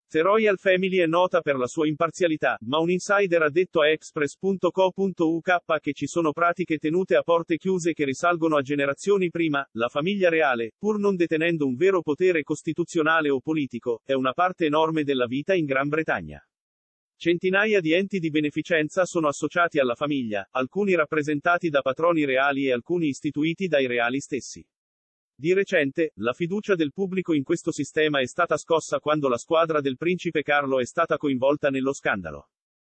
The Royal Family è nota per la sua imparzialità, ma un insider ha detto a Express.co.uk che ci sono pratiche tenute a porte chiuse che risalgono a generazioni prima. La famiglia reale, pur non detenendo un vero potere costituzionale o politico, è una parte enorme della vita in Gran Bretagna. Centinaia di enti di beneficenza sono associati alla famiglia, alcuni rappresentati da patroni reali e alcuni istituiti dai reali stessi. Di recente, la fiducia del pubblico in questo sistema è stata scossa quando la squadra del principe Carlo è stata coinvolta nello scandalo.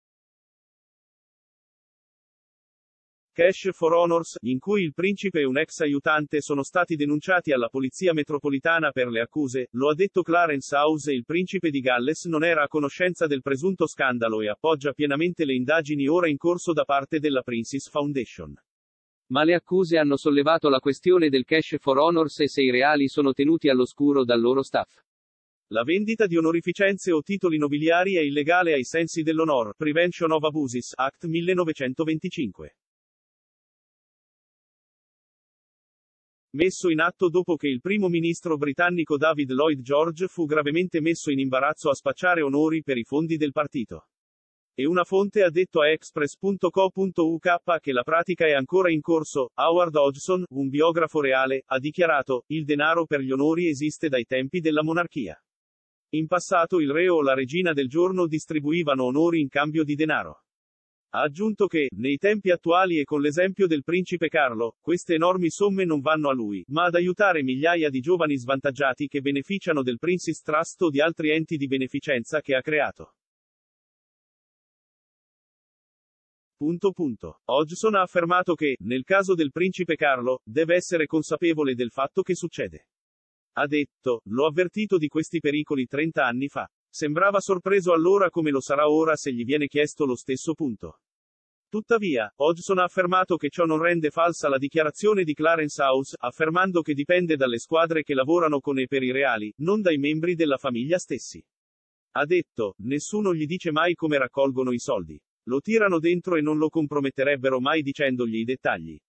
Cash for Honors, in cui il principe e un ex aiutante sono stati denunciati alla polizia metropolitana per le accuse, lo ha detto Clarence House e il principe di Galles non era a conoscenza del presunto scandalo e appoggia pienamente le indagini ora in corso da parte della Prince's Foundation. Ma le accuse hanno sollevato la questione del cash for honors e se i reali sono tenuti all'oscuro dal loro staff. La vendita di onorificenze o titoli nobiliari è illegale ai sensi dell'Honor Prevention of Abuses Act 1925. Messo in atto dopo che il primo ministro britannico David Lloyd George fu gravemente messo in imbarazzo a spacciare onori per i fondi del partito. E una fonte ha detto a Express.co.uk che la pratica è ancora in corso. Howard Hodgson, un biografo reale, ha dichiarato: il denaro per gli onori esiste dai tempi della monarchia. In passato il re o la regina del giorno distribuivano onori in cambio di denaro. Ha aggiunto che, nei tempi attuali e con l'esempio del principe Carlo, queste enormi somme non vanno a lui, ma ad aiutare migliaia di giovani svantaggiati che beneficiano del Prince's Trust o di altri enti di beneficenza che ha creato. Hodgson ha affermato che, nel caso del principe Carlo, deve essere consapevole del fatto che succede. Ha detto: l'ho avvertito di questi pericoli 30 anni fa. Sembrava sorpreso allora come lo sarà ora se gli viene chiesto lo stesso punto. Tuttavia, Hodgson ha affermato che ciò non rende falsa la dichiarazione di Clarence House, affermando che dipende dalle squadre che lavorano con e per i reali, non dai membri della famiglia stessi. Ha detto: nessuno gli dice mai come raccolgono i soldi. Lo tirano dentro e non lo comprometterebbero mai dicendogli i dettagli.